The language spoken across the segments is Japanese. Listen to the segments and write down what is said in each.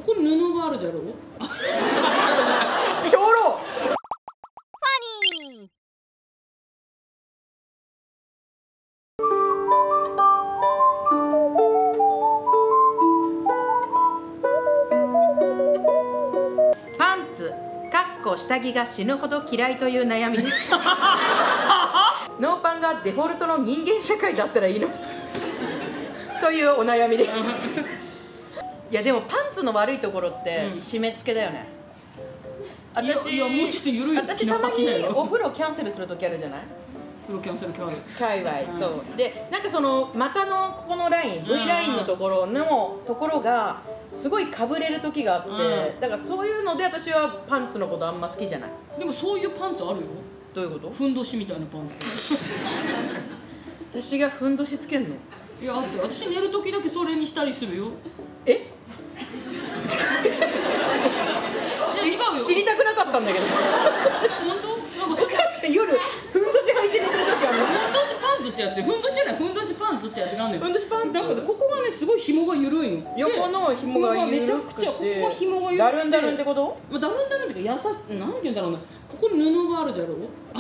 こに布があるじゃろ。 長老。パンツ下着が死ぬほど嫌いという悩みです。ノーパンがデフォルトの人間社会だったらいいのというお悩みです。いやでもパンツの悪いところって締め付けだよね。 いやもうちょっと緩いやつ私たまにお風呂キャンセルする時あるじゃない。 風呂キャンセル界隈、そうでなんかその股のここのライン V ラインのところがすごいかぶれる時があって、だからそういうので私はパンツのことあんま好きじゃない。 でもそういうパンツあるよ。 どういうこと？ ふんどしみたいなパンツ。 私がふんどしつけんの？ いや、だって私寝る時だけそれにしたりするよ。 え？知りたくなかったんだけど。 本当？なんかお母ちゃん夜ふんどし履いて寝てる時あるの？ ふんどしパンツってやつ、ふんどしじゃない、ふんどしパンツってやつがあるのよ。 ふんどしパンツ。 だからここがねすごい紐が緩いの。 横の紐が緩くて。 めちゃくちゃここが紐が緩くて。 ダルンダルンってこと？ まあダルンダルンっていうか優しい、なんて言うんだろうな。ここに布があるじゃろ。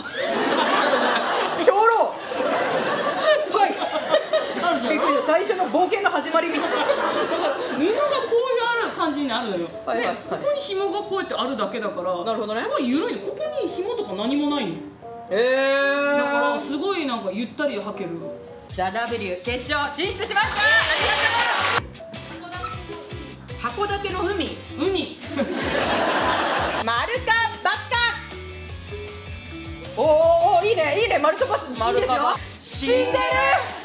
長老。はい。 あるじゃん。 最初の冒険の始まりみたいな。 布がこういうある感じになるのよ。で、ここに紐がこうやってあるだけだから。 なるほどね。 すごい緩いの。ここに紐とか何もないの。だからすごいなんかゆったり履ける。 ザ・ W 決勝進出しました。ありがとう。函館の海。 ウニ。 丸か×か。おおいいねいいね、丸か×いいですよ。死んでる。